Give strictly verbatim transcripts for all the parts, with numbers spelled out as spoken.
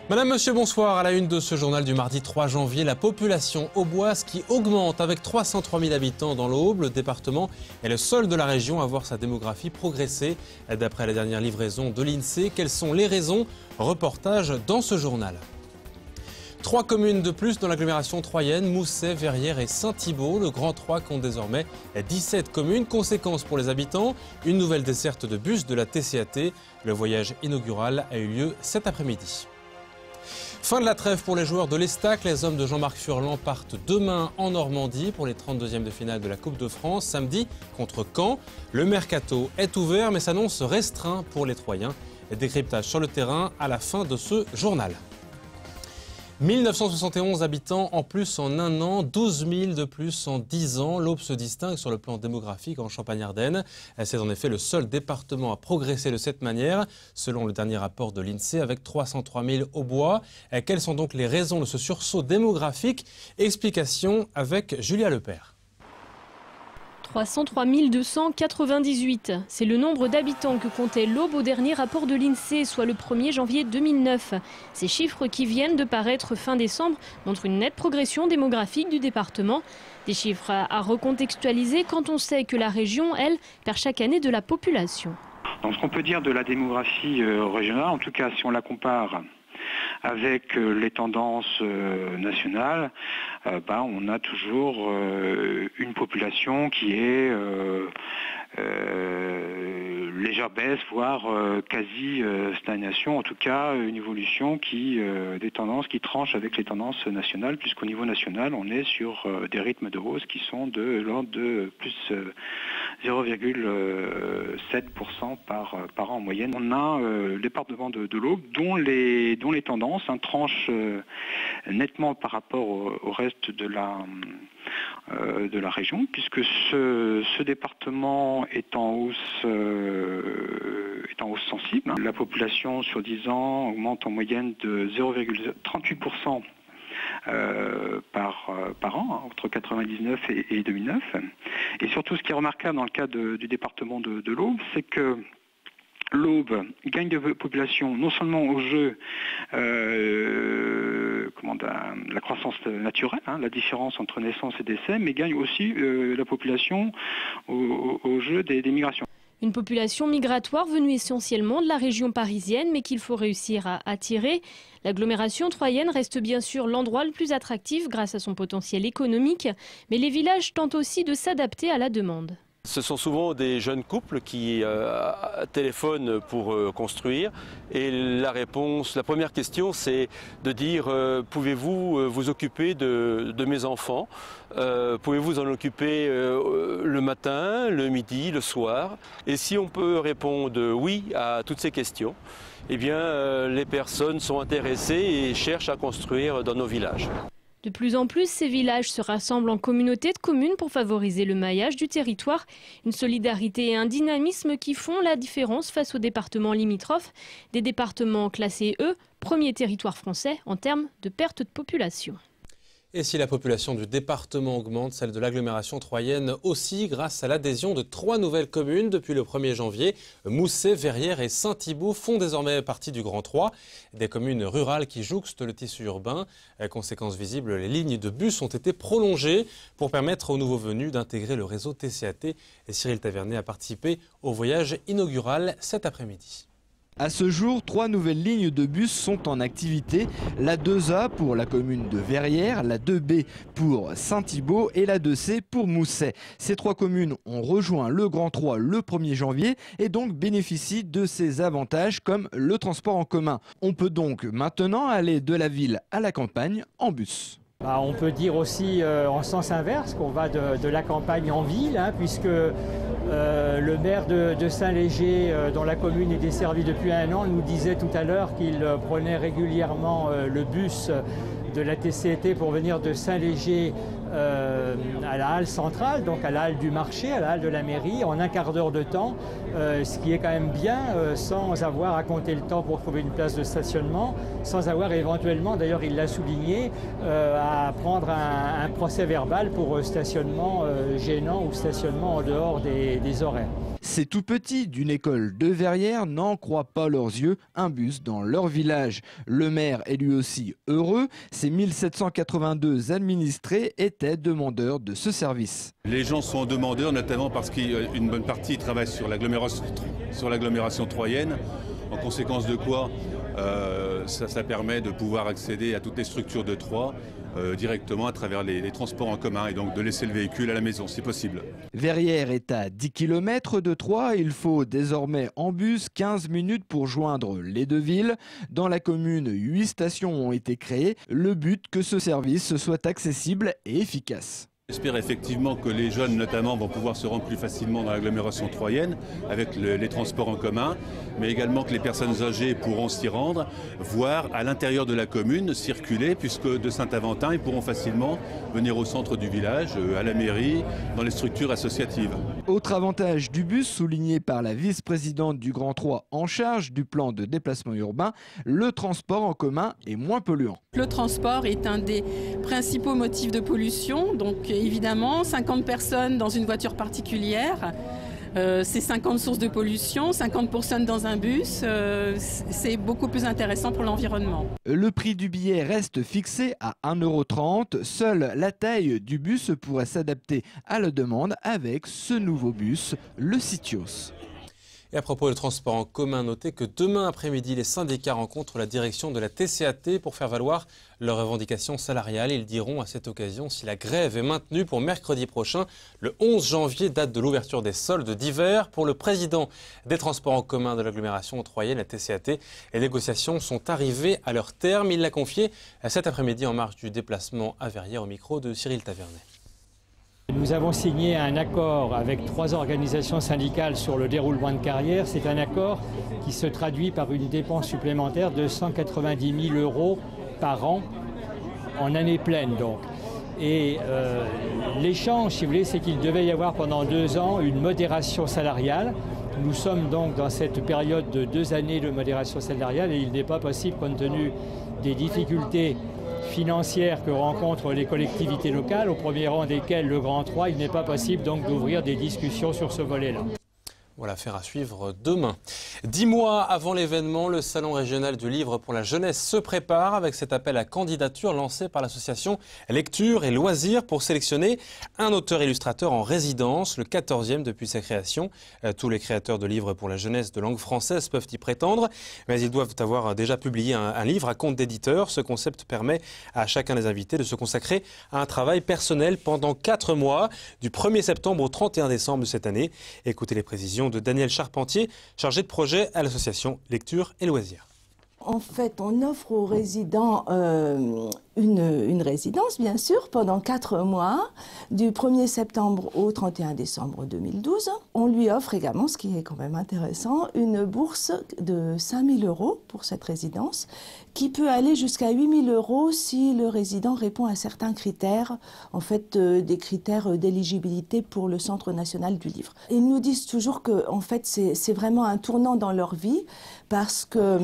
Madame, monsieur, bonsoir. À la une de ce journal du mardi trois janvier, la population auboise qui augmente avec trois cent trois mille habitants dans l'Aube. Le département est le seul de la région à voir sa démographie progresser. D'après la dernière livraison de l'INSEE, quelles sont les raisons? Reportage dans ce journal. Trois communes de plus dans l'agglomération troyenne, Mousset, Verrières et Saint-Thibault. Le Grand Troie compte désormais dix-sept communes. Conséquence pour les habitants, une nouvelle desserte de bus de la T C A T. Le voyage inaugural a eu lieu cet après-midi. Fin de la trêve pour les joueurs de l'Estac. Les hommes de Jean-Marc Furlan partent demain en Normandie pour les trente-deuxièmes de finale de la Coupe de France. Samedi contre Caen. Le mercato est ouvert mais s'annonce restreint pour les Troyens. Décryptage sur le terrain à la fin de ce journal. mille neuf cent soixante et onze habitants en plus en un an, douze mille de plus en dix ans. L'Aube se distingue sur le plan démographique en Champagne-Ardenne. C'est en effet le seul département à progresser de cette manière, selon le dernier rapport de l'INSEE, avec trois cent trois mille aubois. Quelles sont donc les raisons de ce sursaut démographique? Explication avec Julia Lepère. trois cent trois mille deux cent quatre-vingt-dix-huit, c'est le nombre d'habitants que comptait l'Aube au dernier rapport de l'INSEE, soit le premier janvier deux mille neuf. Ces chiffres qui viennent de paraître fin décembre montrent une nette progression démographique du département. Des chiffres à recontextualiser quand on sait que la région, elle, perd chaque année de la population. Donc ce qu'on peut dire de la démographie régionale, en tout cas si on la compare avec les tendances nationales, euh, bah, on a toujours euh, une population qui est euh, euh, légère baisse, voire euh, quasi euh, stagnation, en tout cas une évolution qui, euh, des tendances qui tranchent avec les tendances nationales, puisqu'au niveau national on est sur euh, des rythmes de hausse qui sont de l'ordre de plus euh, zéro virgule sept pour cent par, par an en moyenne. On a euh, le département de, de l'Aube dont les, dont les tendances hein, tranchent euh, nettement par rapport au, au reste de la, euh, de la région, puisque ce, ce département est en hausse, euh, est en hausse sensible. Hein. La population sur dix ans augmente en moyenne de zéro virgule trente-huit pour cent Euh, par, euh, par an, hein, entre quatre-vingt-dix-neuf et, et deux mille neuf. Et surtout, ce qui est remarquable dans le cas de, du département de, de l'Aube, c'est que l'Aube gagne de population non seulement au jeu euh, comment, de la croissance naturelle, hein, la différence entre naissance et décès, mais gagne aussi euh, la population au, au, au jeu des, des migrations. Une population migratoire venue essentiellement de la région parisienne, mais qu'il faut réussir à attirer. L'agglomération troyenne reste bien sûr l'endroit le plus attractif grâce à son potentiel économique, mais les villages tentent aussi de s'adapter à la demande. Ce sont souvent des jeunes couples qui euh, téléphonent pour euh, construire et la réponse, la première question c'est de dire euh, pouvez-vous euh, vous occuper de, de mes enfants, euh, pouvez-vous vous en occuper euh, le matin, le midi, le soir? Et si on peut répondre oui à toutes ces questions, eh bien euh, les personnes sont intéressées et cherchent à construire dans nos villages. De plus en plus, ces villages se rassemblent en communautés de communes pour favoriser le maillage du territoire. Une solidarité et un dynamisme qui font la différence face aux départements limitrophes. Des départements classés E, premier territoire français en termes de perte de population. Et si la population du département augmente, celle de l'agglomération troyenne aussi, grâce à l'adhésion de trois nouvelles communes depuis le premier janvier. Mousset, Verrières et Saint-Thibault font désormais partie du Grand Troie. Des communes rurales qui jouxtent le tissu urbain. Conséquence visible, les lignes de bus ont été prolongées pour permettre aux nouveaux venus d'intégrer le réseau T C A T. Et Cyril Tavernet a participé au voyage inaugural cet après-midi. À ce jour, trois nouvelles lignes de bus sont en activité. La deux A pour la commune de Verrières, la deux B pour Saint-Thibault et la deux C pour Mousset. Ces trois communes ont rejoint le Grand Troie le premier janvier et donc bénéficient de ces avantages comme le transport en commun. On peut donc maintenant aller de la ville à la campagne en bus. Bah, on peut dire aussi euh, en sens inverse qu'on va de, de la campagne en ville, hein, puisque euh, le maire de, de Saint-Léger, euh, dont la commune est desservie depuis un an, nous disait tout à l'heure qu'il euh, prenait régulièrement euh, le bus de la T C A T pour venir de Saint-Léger euh, à la halle centrale, donc à la halle du marché, à la halle de la mairie, en un quart d'heure de temps, euh, ce qui est quand même bien, euh, sans avoir à compter le temps pour trouver une place de stationnement, sans avoir éventuellement, d'ailleurs il l'a souligné, euh, à prendre un, un procès verbal pour stationnement euh, gênant ou stationnement en dehors des, des horaires. Ces tout petits d'une école de Verrières n'en croient pas leurs yeux, un bus dans leur village. Le maire est lui aussi heureux, ses mille sept cent quatre-vingt-deux administrés étaient demandeurs de ce service. Les gens sont demandeurs, notamment parce qu'une bonne partie travaille sur l'agglomération, sur l'agglomération troyenne, en conséquence de quoi euh, ça, ça permet de pouvoir accéder à toutes les structures de Troyes euh, directement à travers les, les transports en commun et donc de laisser le véhicule à la maison si possible. Verrières est à dix kilomètres de Troyes. Il faut désormais en bus quinze minutes pour joindre les deux villes. Dans la commune, huit stations ont été créées. Le but que ce service soit accessible et efficace. J'espère effectivement que les jeunes notamment vont pouvoir se rendre plus facilement dans l'agglomération troyenne avec le, les transports en commun, mais également que les personnes âgées pourront s'y rendre, voire à l'intérieur de la commune circuler, puisque de Saint-Aventin, ils pourront facilement venir au centre du village, à la mairie, dans les structures associatives. Autre avantage du bus, souligné par la vice-présidente du Grand Troyes en charge du plan de déplacement urbain, le transport en commun est moins polluant. Le transport est un des principaux motifs de pollution, donc évidemment cinquante personnes dans une voiture particulière, euh, c'est cinquante sources de pollution, cinquante personnes dans un bus, euh, c'est beaucoup plus intéressant pour l'environnement. Le prix du billet reste fixé à un euro trente, seule la taille du bus pourrait s'adapter à la demande avec ce nouveau bus, le Citios. Et à propos de transport en commun, notez que demain après-midi, les syndicats rencontrent la direction de la T C A T pour faire valoir leurs revendications salariales. Ils diront à cette occasion si la grève est maintenue pour mercredi prochain. Le onze janvier, date de l'ouverture des soldes d'hiver. Pour le président des transports en commun de l'agglomération troyenne, la T C A T, les négociations sont arrivées à leur terme. Il l'a confié cet après-midi en marge du déplacement à Verrières au micro de Cyril Tavernet. Nous avons signé un accord avec trois organisations syndicales sur le déroulement de carrière. C'est un accord qui se traduit par une dépense supplémentaire de cent quatre-vingt-dix mille euros par an en année pleine donc. Et euh, l'échange, si vous voulez, c'est qu'il devait y avoir pendant deux ans une modération salariale. Nous sommes donc dans cette période de deux années de modération salariale et il n'est pas possible, compte tenu des difficultés financières que rencontrent les collectivités locales, au premier rang desquelles le Grand Troyes, il n'est pas possible donc d'ouvrir des discussions sur ce volet-là. Voilà, affaire à suivre demain. Dix mois avant l'événement, le Salon régional du livre pour la jeunesse se prépare avec cet appel à candidature lancé par l'association Lecture et Loisirs pour sélectionner un auteur-illustrateur en résidence, le quatorzième depuis sa création. Tous les créateurs de livres pour la jeunesse de langue française peuvent y prétendre, mais ils doivent avoir déjà publié un, un livre à compte d'éditeur. Ce concept permet à chacun des invités de se consacrer à un travail personnel pendant quatre mois, du premier septembre au trente et un décembre de cette année. Écoutez les précisions de Daniel Charpentier, chargé de projet à l'association Lecture et Loisirs. En fait, on offre aux résidents euh, une, une résidence, bien sûr, pendant quatre mois, du premier septembre au trente et un décembre deux mille douze. On lui offre également, ce qui est quand même intéressant, une bourse de cinq mille euros pour cette résidence, qui peut aller jusqu'à huit mille euros si le résident répond à certains critères, en fait, euh, des critères d'éligibilité pour le Centre national du livre. Ils nous disent toujours que, en fait, c'est vraiment un tournant dans leur vie, parce que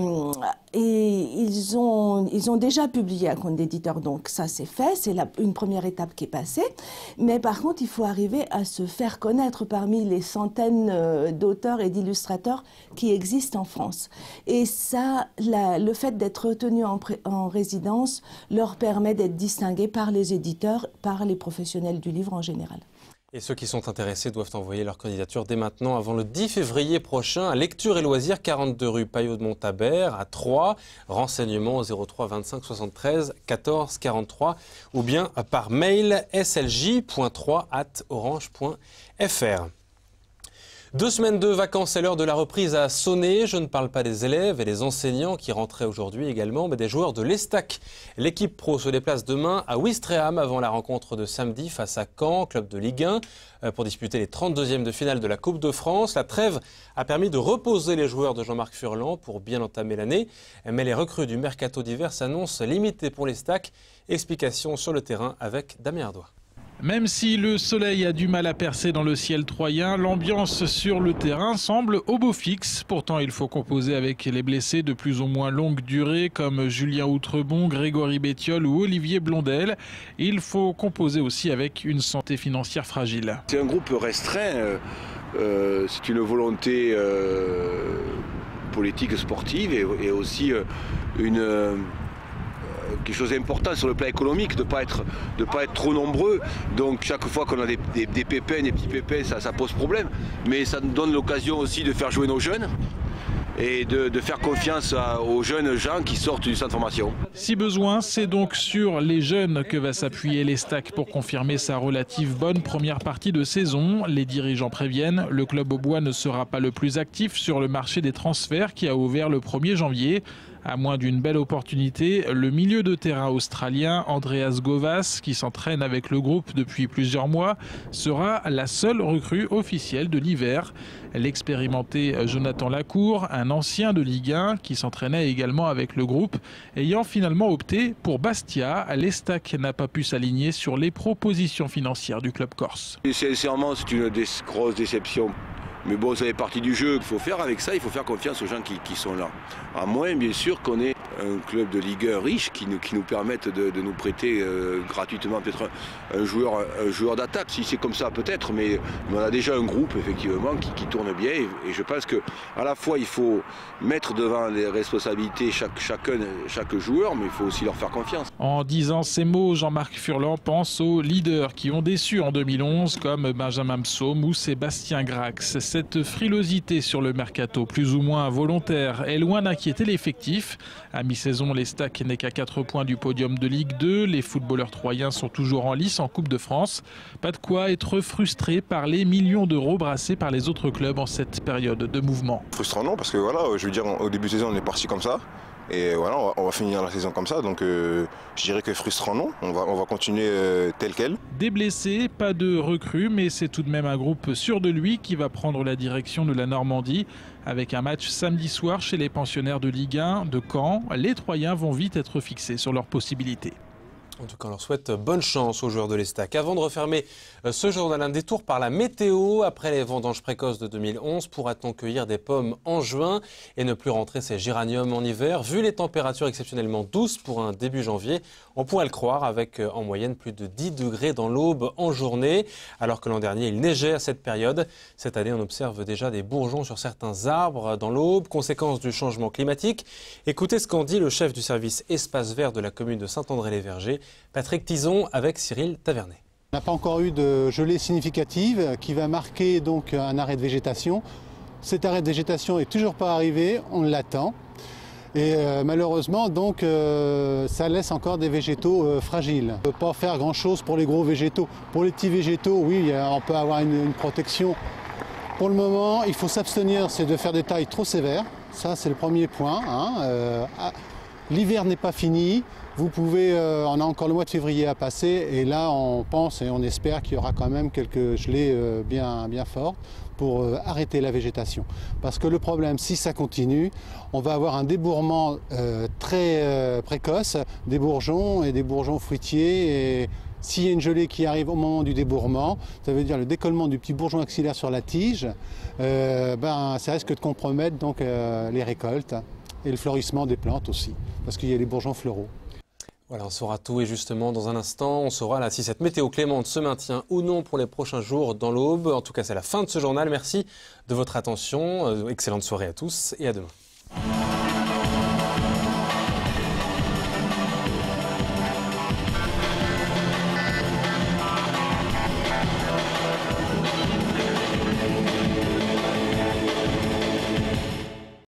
et ils ont, ils ont déjà publié à compte d'éditeur, donc ça c'est fait, c'est une première étape qui est passée. Mais par contre, il faut arriver à se faire connaître parmi les centaines d'auteurs et d'illustrateurs qui existent en France. Et ça, la, le fait d'être retenu en, en résidence leur permet d'être distingués par les éditeurs, par les professionnels du livre en général. Et ceux qui sont intéressés doivent envoyer leur candidature dès maintenant avant le dix février prochain à Lecture et Loisirs, quarante-deux rue Payot de Montabert à Troyes. Renseignements au zéro trois vingt-cinq soixante-treize quatorze quarante-trois ou bien par mail s l j point troyes arobase orange point f r. Deux semaines de vacances, c'est l'heure de la reprise à sonner. Je ne parle pas des élèves et des enseignants qui rentraient aujourd'hui également, mais des joueurs de l'Estac. L'équipe pro se déplace demain à Ouistreham avant la rencontre de samedi face à Caen, club de Ligue un, pour disputer les trente-deuxièmes de finale de la Coupe de France. La trêve a permis de reposer les joueurs de Jean-Marc Furlan pour bien entamer l'année, mais les recrues du mercato d'hiver s'annoncent limitées pour l'Estac. Explication sur le terrain avec Damien Ardois. Même si le soleil a du mal à percer dans le ciel troyen, l'ambiance sur le terrain semble au beau fixe. Pourtant, il faut composer avec les blessés de plus ou moins longue durée comme Julien Outrebon, Grégory Bettiol ou Olivier Blondel. Il faut composer aussi avec une santé financière fragile. C'est un groupe restreint, euh, c'est une volonté euh, politique, sportive et, et aussi euh, une... Euh, quelque chose d'important sur le plan économique, de ne pas être, de pas être trop nombreux. Donc chaque fois qu'on a des, des, des pépins, des petits pépins, ça, ça pose problème. Mais ça nous donne l'occasion aussi de faire jouer nos jeunes et de, de faire confiance à, aux jeunes gens qui sortent du centre de formation. Si besoin, c'est donc sur les jeunes que va s'appuyer l'Estac pour confirmer sa relative bonne première partie de saison. Les dirigeants préviennent, le club aubois ne sera pas le plus actif sur le marché des transferts qui a ouvert le premier janvier. À moins d'une belle opportunité, le milieu de terrain australien Andreas Govas, qui s'entraîne avec le groupe depuis plusieurs mois, sera la seule recrue officielle de l'hiver. L'expérimenté Jonathan Lacour, un ancien de Ligue un qui s'entraînait également avec le groupe, ayant finalement opté pour Bastia, l'Estac n'a pas pu s'aligner sur les propositions financières du club corse. Et sincèrement, c'est une des grosse déception. Mais bon, ça fait partie du jeu. Il faut faire avec ça, il faut faire confiance aux gens qui, qui sont là. À moins, bien sûr, qu'on ait un club de Ligue un riche qui nous, qui nous permette de, de nous prêter euh, gratuitement peut-être un, un joueur, un joueur d'attaque. Si c'est comme ça, peut-être, mais, mais on a déjà un groupe, effectivement, qui, qui tourne bien. Et, et je pense qu'à la fois, il faut mettre devant les responsabilités chaque, chacun, chaque joueur, mais il faut aussi leur faire confiance. En disant ces mots, Jean-Marc Furlan pense aux leaders qui ont déçu en deux mille onze, comme Benjamin Psaume ou Sébastien Grax. Cette frilosité sur le mercato, plus ou moins volontaire, est loin d'inquiéter l'effectif. À mi-saison, l'Estac n'est qu'à quatre points du podium de Ligue deux. Les footballeurs troyens sont toujours en lice en Coupe de France. Pas de quoi être frustré par les millions d'euros brassés par les autres clubs en cette période de mouvement. Frustrant non, parce que voilà, je veux dire, au début de saison, on est parti comme ça. Et voilà, on va, on va finir la saison comme ça, donc euh, je dirais que frustrant non, on va, on va continuer euh, tel quel. Des blessés, pas de recrues, mais c'est tout de même un groupe sûr de lui qui va prendre la direction de la Normandie. Avec un match samedi soir chez les pensionnaires de Ligue un de Caen, les Troyens vont vite être fixés sur leurs possibilités. En tout cas, on leur souhaite bonne chance aux joueurs de l'Estac. Avant de refermer ce journal, un détour par la météo. Après les vendanges précoces de deux mille onze, pourra-t-on cueillir des pommes en juin et ne plus rentrer ces géraniums en hiver? Vu les températures exceptionnellement douces pour un début janvier, on pourrait le croire, avec en moyenne plus de dix degrés dans l'Aube en journée. Alors que l'an dernier, il neigeait à cette période. Cette année, on observe déjà des bourgeons sur certains arbres dans l'Aube, conséquence du changement climatique. Écoutez ce qu'en dit le chef du service espace vert de la commune de Saint-André-les-Vergers, Patrick Tison, avec Cyril Tavernet. On n'a pas encore eu de gelée significative qui va marquer donc un arrêt de végétation. Cet arrêt de végétation n'est toujours pas arrivé, on l'attend. Et euh, malheureusement, donc, euh, ça laisse encore des végétaux euh, fragiles. On ne peut pas faire grand-chose pour les gros végétaux. Pour les petits végétaux, oui, on peut avoir une, une protection. Pour le moment, il faut s'abstenir, c'est de faire des tailles trop sévères. Ça, c'est le premier point. Hein. Euh, L'hiver n'est pas fini. Vous pouvez, euh, on a encore le mois de février à passer et là on pense et on espère qu'il y aura quand même quelques gelées euh, bien, bien fortes pour euh, arrêter la végétation. Parce que le problème, si ça continue, on va avoir un débourrement euh, très euh, précoce des bourgeons et des bourgeons fruitiers. Et s'il y a une gelée qui arrive au moment du débourrement, ça veut dire le décollement du petit bourgeon axillaire sur la tige, euh, ben, ça risque de compromettre donc, euh, les récoltes et le fleurissement des plantes aussi, parce qu'il y a les bourgeons fleuraux. Voilà, on saura tout et justement dans un instant, on saura là, si cette météo clémente se maintient ou non pour les prochains jours dans l'Aube. En tout cas, c'est la fin de ce journal. Merci de votre attention. Excellente soirée à tous et à demain.